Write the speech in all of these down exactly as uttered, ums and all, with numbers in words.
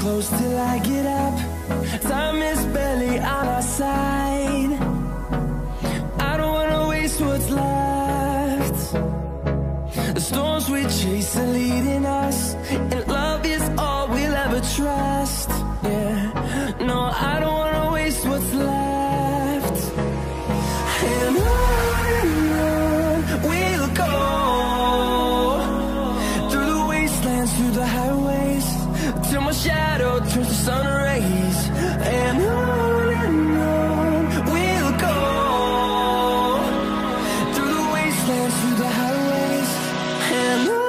close till I get up. Time is barely on our side. I don't wanna waste what's left. The storms we chase are leading us, and love is all we'll ever trust. Yeah, no, I don't wanna waste what's left. And on and on we'll go, through the wastelands, through the highways, till my shadow turns to sun rays. And on and on we'll go, through the wastelands, through the highways, and on.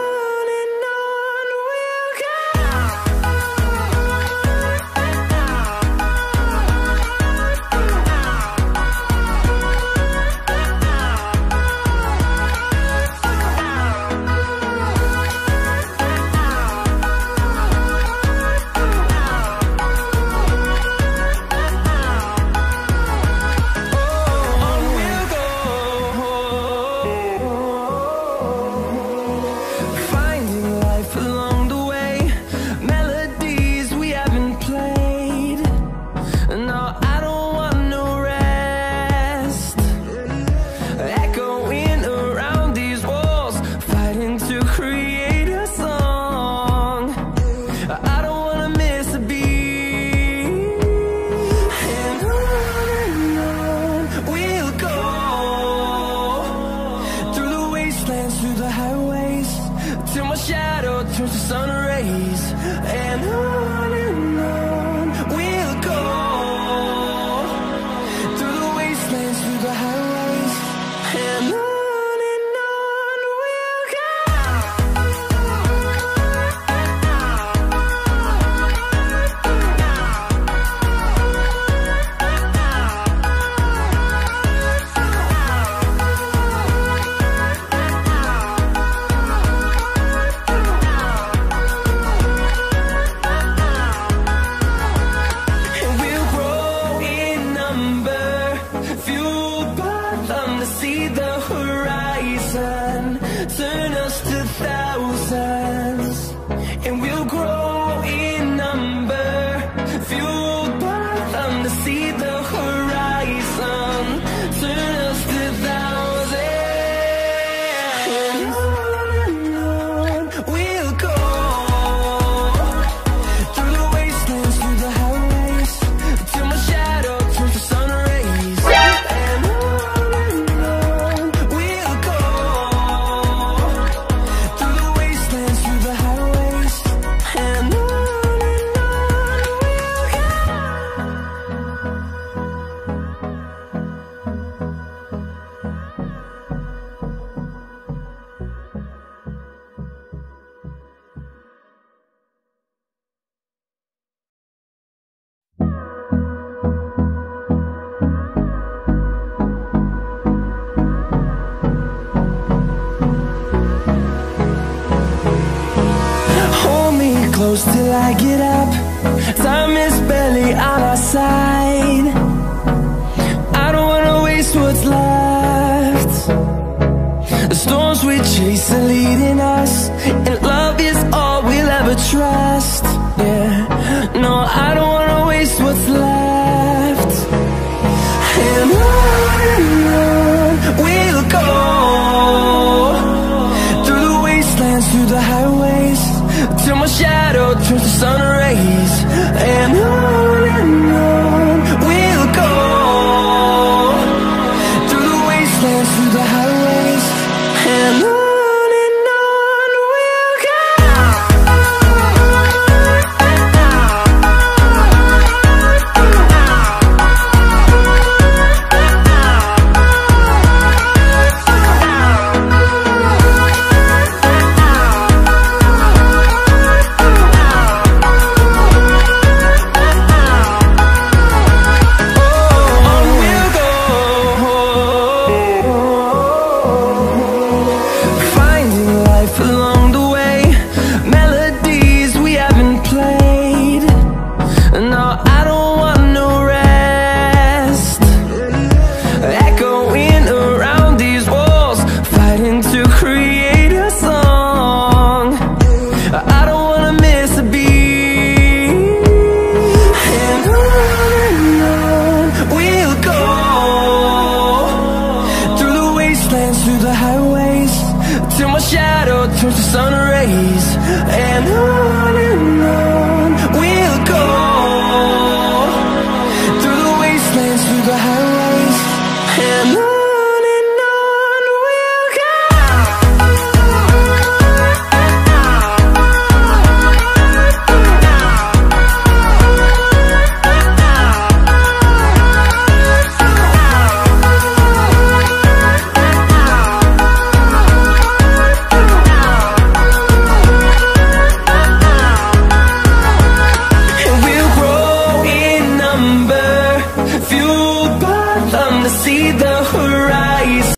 Through the highways, till my shadow turns to sun rays. And on and on we'll go, through the wastelands, through the highways, and on and on we'll go. See the horizon, turn us to thousands, and we'll grow in number, fueled by them. To see the horizon, turn us to thousands, and on and on we'll go, through the wastelands, through the highways, till my shadow turns to sun rays. And close till I get up. Time is barely on our side. I don't wanna waste what's left. The storms we chase are leading us, and love is all we'll ever trust. Yeah, no, I don't wanna waste what's left. And on and on we'll go, through the wastelands, through the highways, till my shadow turns to sun rays. And on and on we'll go, through the wastelands, through the highways, and on and on see the horizon.